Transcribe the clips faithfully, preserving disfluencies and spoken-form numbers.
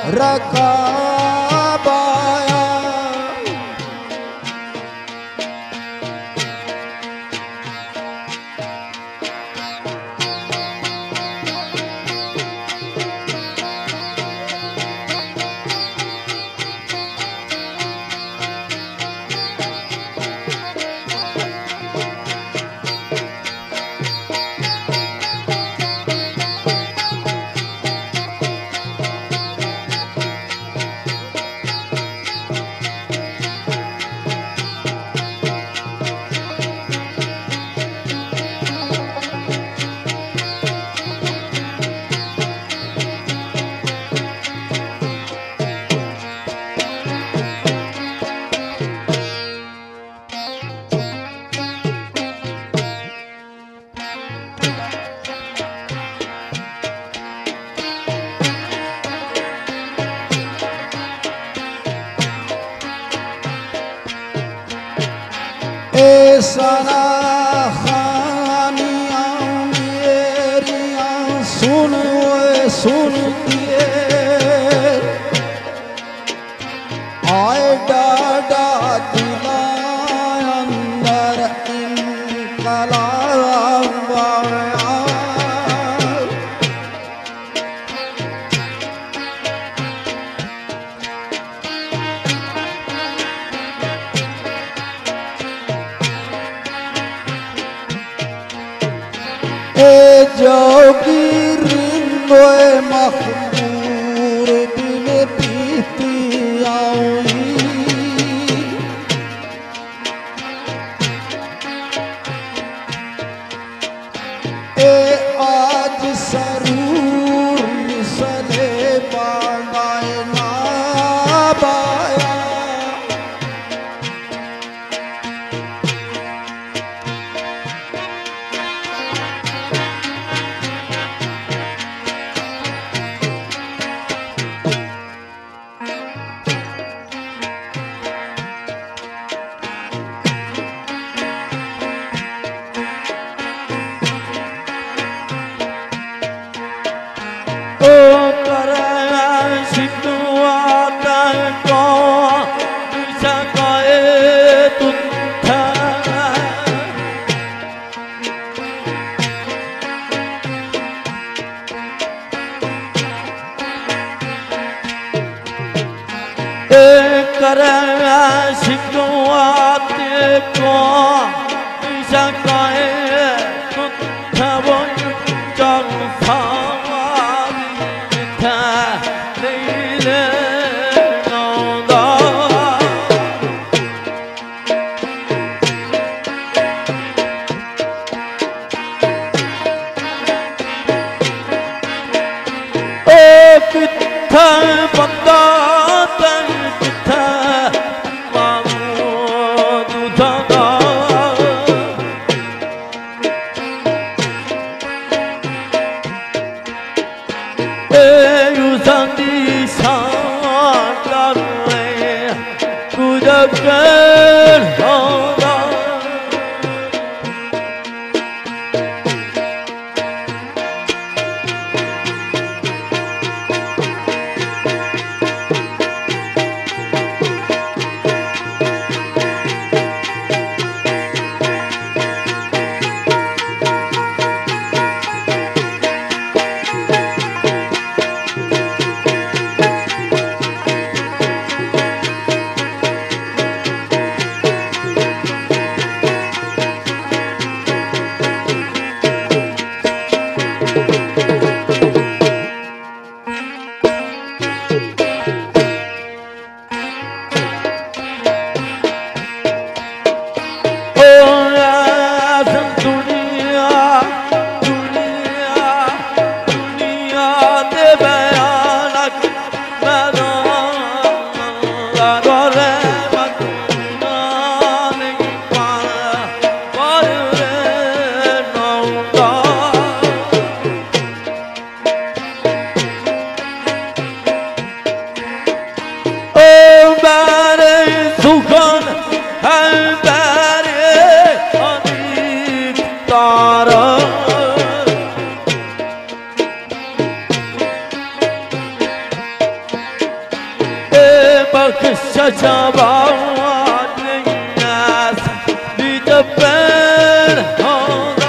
रकाबाया सना खानियां मेरियां सुन ओए सुनतिए आए डाडा दिला अंदर इनकलाब आया जोगी रिंगोए मखबूर बिन पीती आई ए आज सरूर मिसले बागाए ना बाया شجاعات للناس بيدبر هذا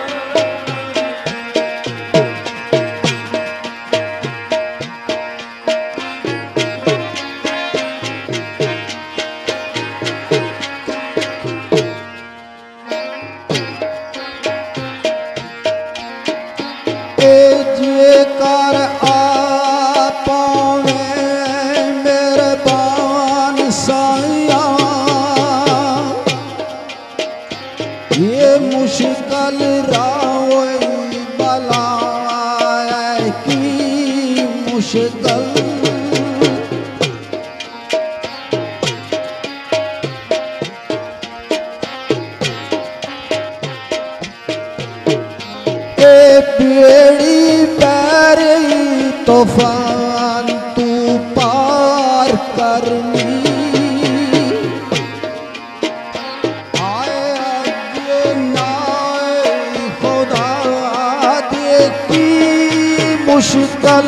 जे कर आ पावे मेहरबान साया ये मुश्किल रावई बला की मुश्किल बेड़ी पैरी तूफान तू पार करनी आए आगे नाए खुदा दे की मुश्किल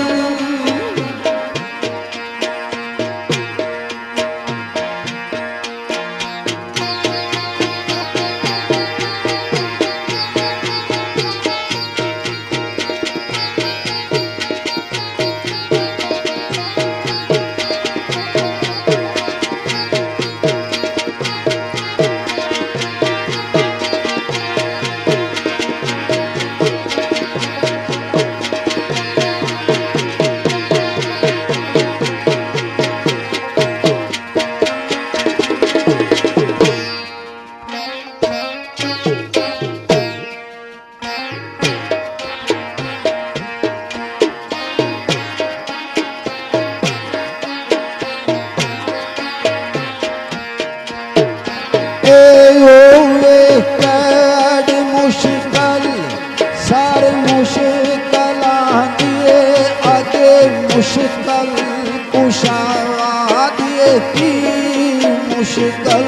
मुश्किल कुशा दिए की मुश्किल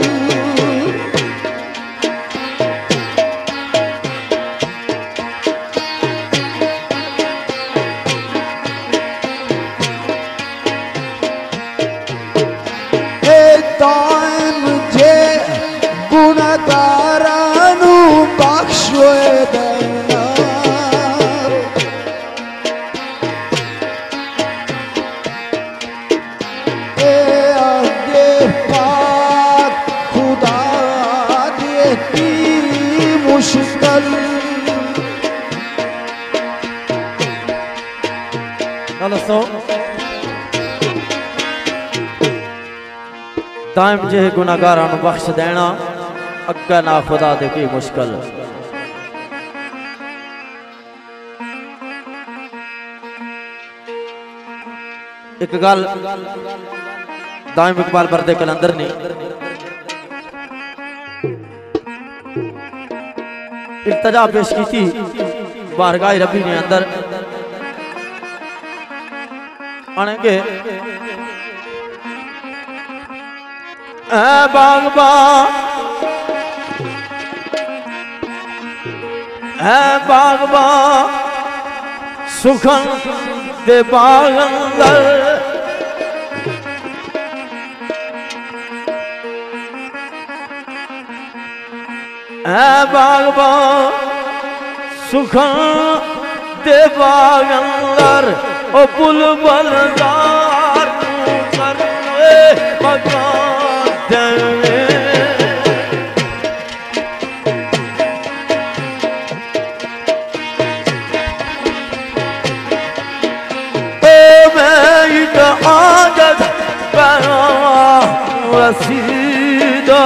दान जे गुनहगारानू बख्शोए देना मुश्किल दाइम जे गुनाहगारां नूं बख्श देना अग्गा ना खुदा दे की मुश्किल एक गल दाइम इकबाल बरदे कलंदर ने इल्तजा पेश की थी बारगाह रबी ने अंदर आनेंगे ऐ बागबा ऐ बागबा सुखन दे बाग अंदर ऐ बागबा सुखन दे बाग अंदर ओ बुलबुल दार कर मकान देवे ओ मैं इधर आजद बना वसीदा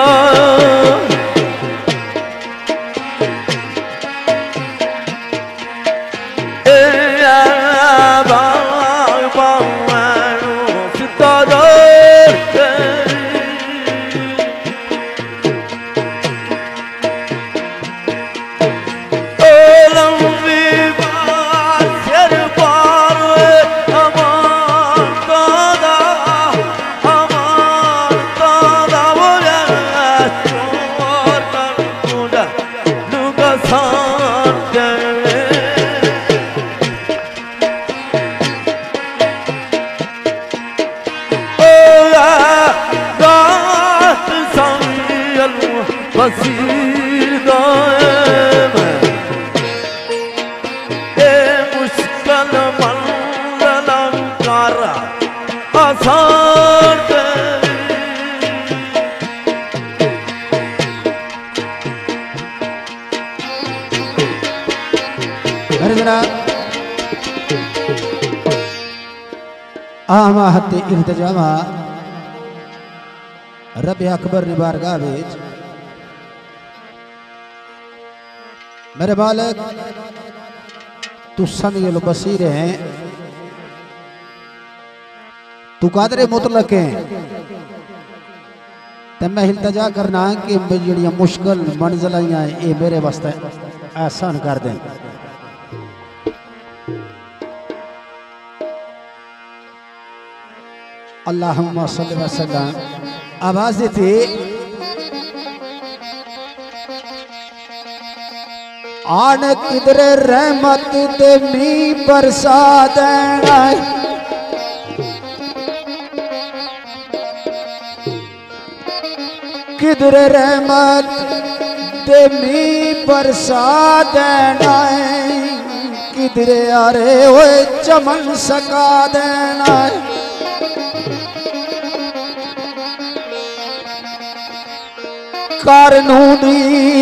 बसीर दाएम ए मुश्किल मंगलम कर आसान आमा हत्ते इल्तजामा रब अकबर ने बारगाह विच मेरे बालक तू समी लो बसीर है तू कादरे मुतलक है ते मैं इल्तजा करना कि जेड़ियां मुश्किल मंजिलां ये मेरे वास्ते आसान कर दें। अल्लाहुम्मा सल्लि व सल्लम आवाज देती आन किधरे रहमत दे मी बरसा देना किधरे रहमत दे मी बरसा देना किधरे अरे ओए चमन सका देना करनू दी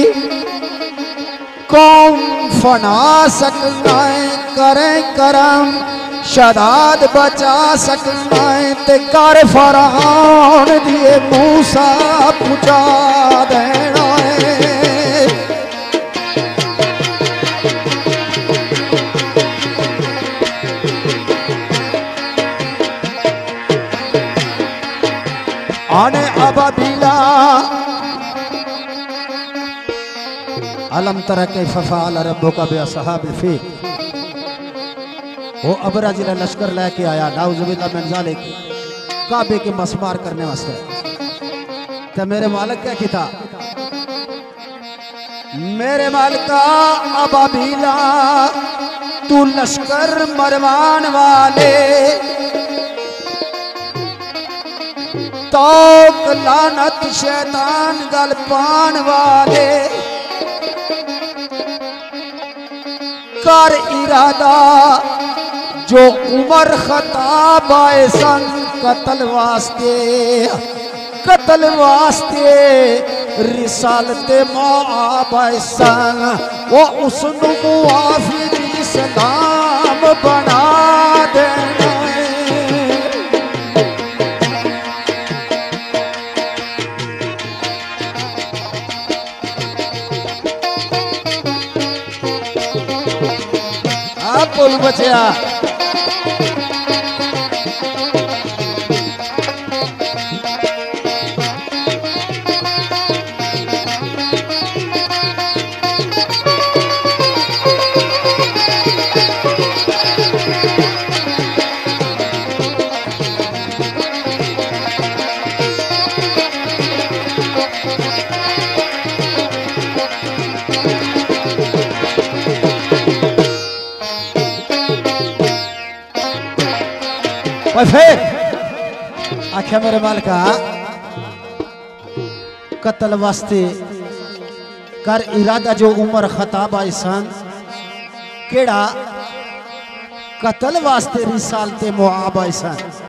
कौम फना सकना है करे करम शदाद बचा सकना है ते कर फरहान दिए मूसा पुचा देना है। आने अबाबिला अलम तरह के फफाल रब्बो का बे असहाबिल फील वो अबरा जिला लश्कर लेके आया नाउजुबिल्लाह मिन ज़ालिक काबे के मसमार करने वास्ते तो मेरे मालिक क्या किया मेरे मालिका अबाबीला तू लश्कर मरवान वाले तौक लानत शैतान गल पान वाले कर इरादा जो उमर खताब आए सन कत्ल वास्ते कत्ल वास्ते रिसालते मौआब आए सन वो उसनु मुआफिर इस्लाम बना देना बोल बचिया और फिर आख्या मेरे मालिका कत्ल वास्ते कर इरादा जो उमर खताब आई सन केड़ा कत्ल वास्ते रिसालते मुआब आई सन